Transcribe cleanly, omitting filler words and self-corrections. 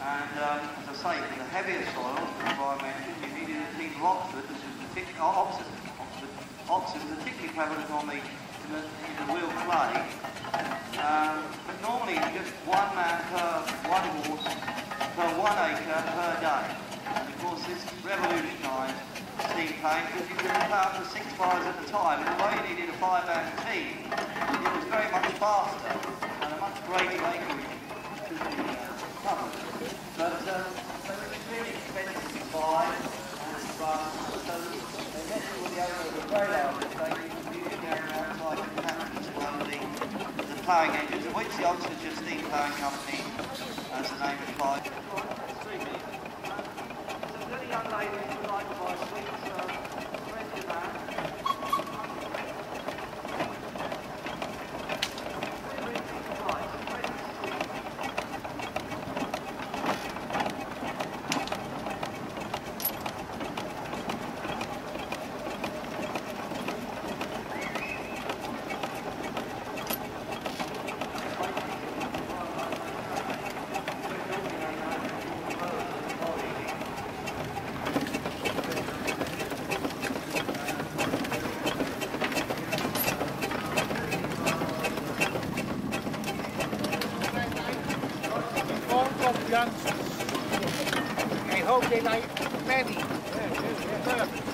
And as I say, for the heavier soil, as I mentioned, you needed a team of Oxford, which is particularly Oxford, particularly prevalent on in the Weald clay. But normally it's just one man per one horse per 1 acre per day. And of course this revolutionised steam playing because you could plough up to 6 fires at a time. And although you needed a 5-man team, it was very much faster and a much greater acreage to be covered. But they were extremely expensive to buy and to run, so they met with the owner of the Burrell estate. He was using their outside companions to run the ploughing engines, of which the Oxfordshire Steam Ploughing Company, as the name implies. There's a little young lady who would like to buy sweets, plenty of that. I hope they like Maggie. Yeah.